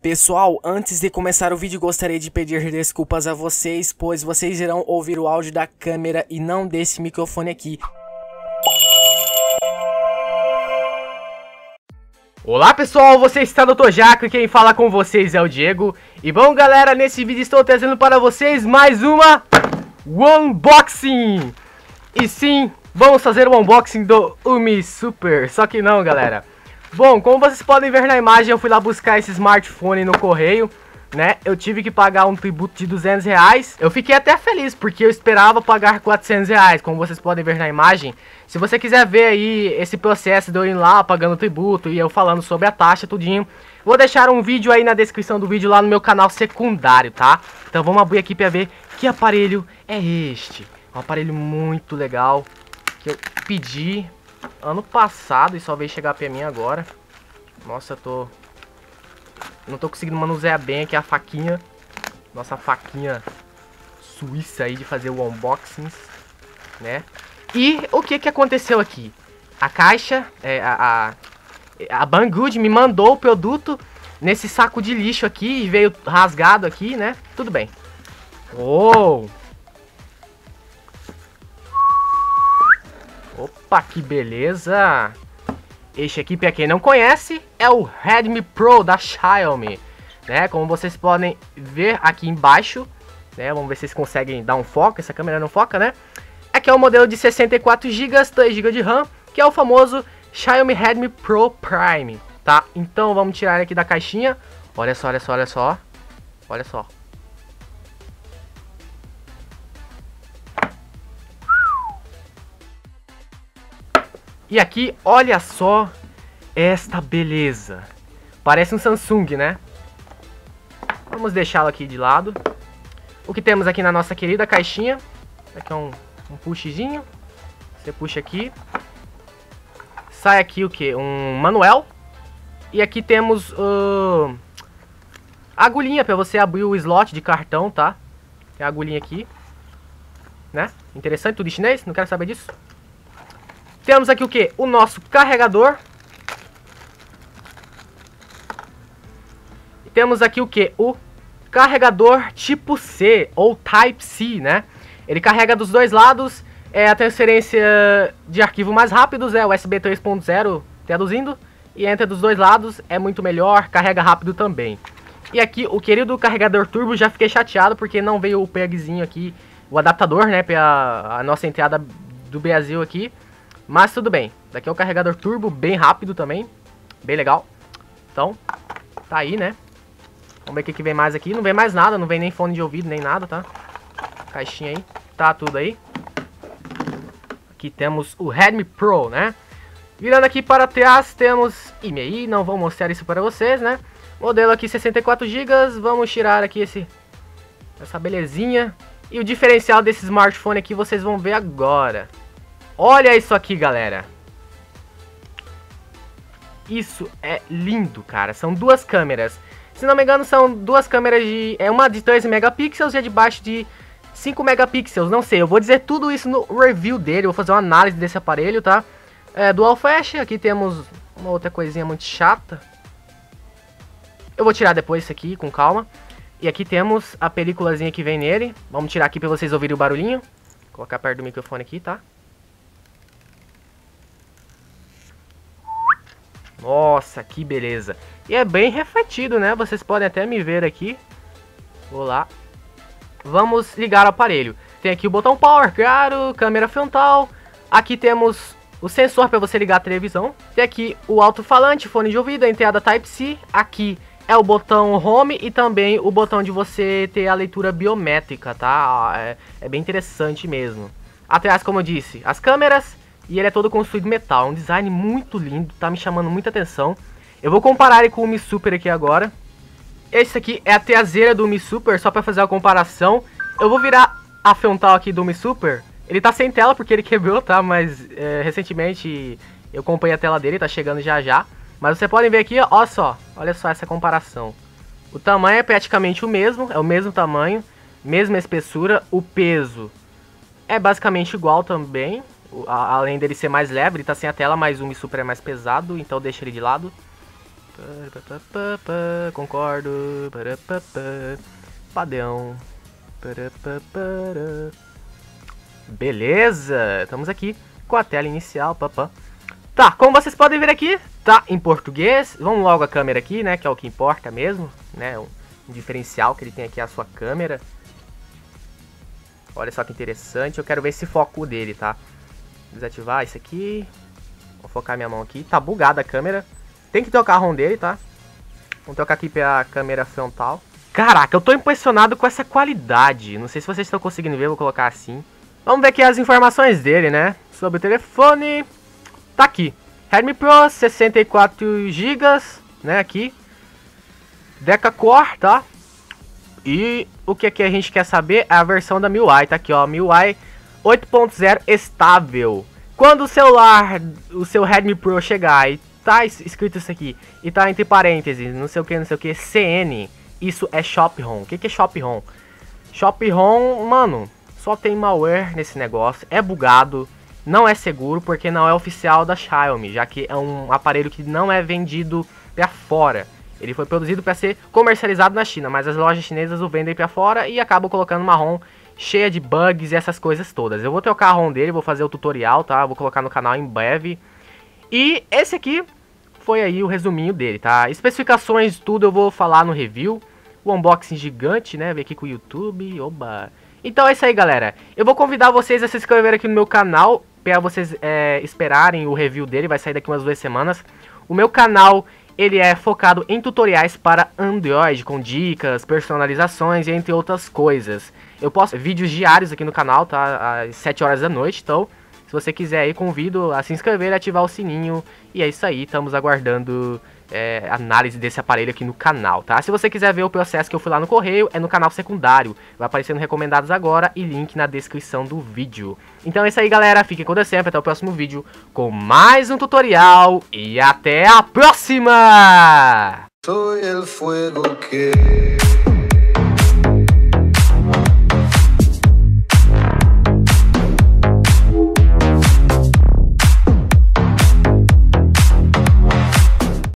Pessoal, antes de começar o vídeo, gostaria de pedir desculpas a vocês, pois vocês irão ouvir o áudio da câmera e não desse microfone aqui. Olá pessoal, você está no Tojaco e quem fala com vocês é o Diego. E bom galera, nesse vídeo estou trazendo para vocês mais uma unboxing. E sim, vamos fazer o unboxing do Umi Super, só que não galera. Bom, como vocês podem ver na imagem, eu fui lá buscar esse smartphone no correio, né? Eu tive que pagar um tributo de R$200. Eu fiquei até feliz, porque eu esperava pagar R$400, como vocês podem ver na imagem. Se você quiser ver aí esse processo de eu ir lá pagando tributo e eu falando sobre a taxa, tudinho, vou deixar um vídeo aí na descrição do vídeo lá no meu canal secundário, tá? Então vamos abrir aqui pra ver que aparelho é este. Um aparelho muito legal, que eu pedi ano passado e só veio chegar pra mim agora. Nossa, não tô conseguindo manusear bem aqui a faquinha. Nossa faquinha suíça aí de fazer o unboxing, né? E o que aconteceu aqui? A caixa, a Banggood me mandou o produto nesse saco de lixo aqui e veio rasgado aqui, né? Tudo bem. Oh! Opa, que beleza! Este aqui, para quem não conhece, é o Redmi Pro da Xiaomi, né? Como vocês podem ver aqui embaixo, né? Vamos ver se vocês conseguem dar um foco. Essa câmera não foca, né? Aqui é o modelo de 64 GB, 3 GB de RAM, que é o famoso Xiaomi Redmi Pro Prime, tá? Então vamos tirar ele aqui da caixinha. Olha só, olha só, olha só. Olha só. E aqui, olha só esta beleza. Parece um Samsung, né? Vamos deixá-lo aqui de lado. O que temos aqui na nossa querida caixinha? Aqui é um pushzinho. Você puxa aqui. Sai aqui o que? Um manual. E aqui temos a agulhinha para você abrir o slot de cartão, tá? Tem a agulhinha aqui, né? Interessante, tudo em chinês, não quero saber disso. Temos aqui o que? O nosso carregador. E temos aqui o que? O carregador tipo C, ou Type-C, né? Ele carrega dos dois lados, a transferência de arquivo mais rápidos, USB 3.0 traduzindo. E entre dos dois lados é muito melhor, carrega rápido também. E aqui o querido carregador turbo, já fiquei chateado porque não veio o plugzinho aqui, o adaptador, né? Para a nossa entrada do Brasil aqui. Mas tudo bem, daqui é o carregador turbo, bem rápido também, bem legal. Então, tá aí, né? Vamos ver o que vem mais aqui. Não vem mais nada, não vem nem fone de ouvido, nem nada, tá? Caixinha aí, tá tudo aí. Aqui temos o Redmi Pro, né? Virando aqui para trás, temos e-mail, não vou mostrar isso para vocês, né? Modelo aqui 64 GB, vamos tirar aqui essa belezinha. E o diferencial desse smartphone aqui vocês vão ver agora. Olha isso aqui, galera. Isso é lindo, cara. São duas câmeras. Se não me engano, são duas câmeras de... uma de 13 megapixels e a de baixo de 5 megapixels. Não sei, eu vou dizer tudo isso no review dele. Vou fazer uma análise desse aparelho, tá? Dual flash. Aqui temos uma outra coisinha muito chata. Eu vou tirar depois isso aqui, com calma. E aqui temos a películazinha que vem nele. Vamos tirar aqui pra vocês ouvirem o barulhinho. Vou colocar perto do microfone aqui, tá? Nossa, que beleza. E é bem refletido, né? Vocês podem até me ver aqui. Vou lá. Vamos ligar o aparelho. Tem aqui o botão power, claro, câmera frontal. Aqui temos o sensor para você ligar a televisão. Tem aqui o alto-falante, fone de ouvido, a entrada Type-C. Aqui é o botão home e também o botão de você ter a leitura biométrica, tá? É bem interessante mesmo. Atrás, como eu disse, as câmeras. E ele é todo construído em metal, um design muito lindo, tá me chamando muita atenção. Eu vou comparar ele com o Mi Super aqui agora. Esse aqui é a traseira do Mi Super, só pra fazer a comparação. Eu vou virar a frontal aqui do Mi Super. Ele tá sem tela porque ele quebrou, tá? Mas recentemente eu comprei a tela dele, tá chegando já já. Mas vocês podem ver aqui, ó, olha só essa comparação. O tamanho é praticamente o mesmo, é o mesmo tamanho, mesma espessura. O peso é basicamente igual também. Além dele ser mais leve, ele tá sem a tela, mas o Mi Super é mais pesado, então deixa ele de lado. Concordo. Padrão. Beleza, estamos aqui com a tela inicial. Tá, como vocês podem ver aqui, tá em português. Vamos logo a câmera aqui, né, que é o que importa mesmo, né, um diferencial que ele tem aqui é a sua câmera. Olha só que interessante, eu quero ver esse foco dele, tá? Desativar isso aqui. Vou focar minha mão aqui, tá bugada a câmera. Tem que trocar a ROM dele, tá? Vamos trocar aqui pra câmera frontal. Caraca, eu tô impressionado com essa qualidade. Não sei se vocês estão conseguindo ver, vou colocar assim. Vamos ver aqui as informações dele, né? Sobre o telefone. Tá aqui. Redmi Pro 64 GB, né? Aqui. Deca-core, tá? E o que aqui a gente quer saber é a versão da MIUI. Tá aqui, ó. MIUI 8.0 estável. Quando o seu Redmi Pro chegar e tá escrito isso aqui, e tá entre parênteses, não sei o que, CN, isso é Shop ROM. O que é Shop ROM? Shop ROM, mano, só tem malware nesse negócio, é bugado, não é seguro, porque não é oficial da Xiaomi, já que é um aparelho que não é vendido pra fora. Ele foi produzido para ser comercializado na China, mas as lojas chinesas o vendem pra fora e acabam colocando uma ROM cheia de bugs e essas coisas todas. Eu vou trocar a ROM dele, vou fazer o tutorial, tá? Vou colocar no canal em breve. E esse aqui foi aí o resuminho dele, tá? Especificações, tudo eu vou falar no review. O unboxing gigante, né? Vem aqui com o YouTube, oba! Então é isso aí, galera. Eu vou convidar vocês a se inscreverem aqui no meu canal, para vocês esperarem o review dele, vai sair daqui umas 2 semanas. O meu canal, ele é focado em tutoriais para Android, com dicas, personalizações e entre outras coisas. Eu posto vídeos diários aqui no canal, tá? Às 7 horas da noite, então se você quiser aí, convido a se inscrever e ativar o sininho. E é isso aí, estamos aguardando análise desse aparelho aqui no canal, tá? Se você quiser ver o processo que eu fui lá no correio, é no canal secundário. Vai aparecer no Recomendados agora e link na descrição do vídeo. Então é isso aí, galera. Fiquem com Deus sempre. Até o próximo vídeo com mais um tutorial. E até a próxima! Soy el fuego que...